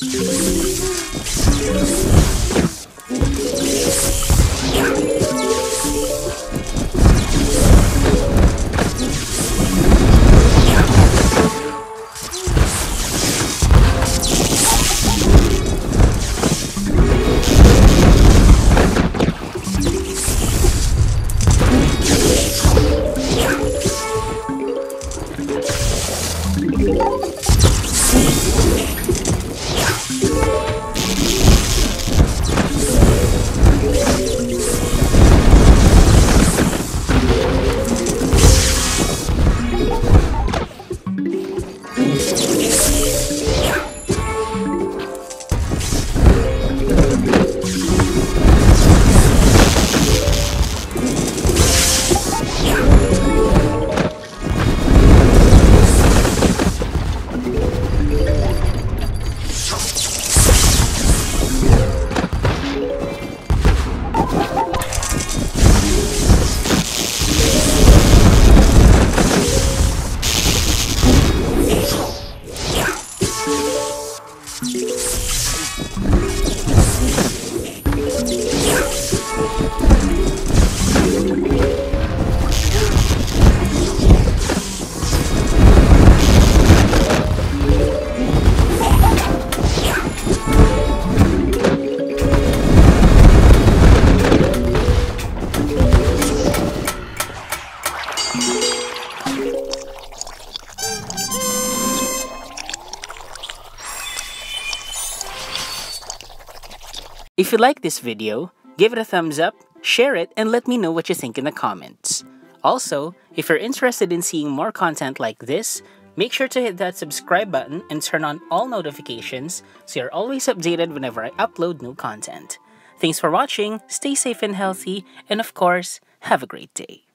If you like this video, give it a thumbs up, share it, and let me know what you think in the comments. Also, if you're interested in seeing more content like this, make sure to hit that subscribe button and turn on all notifications so you're always updated whenever I upload new content. Thanks for watching, stay safe and healthy, and of course, have a great day.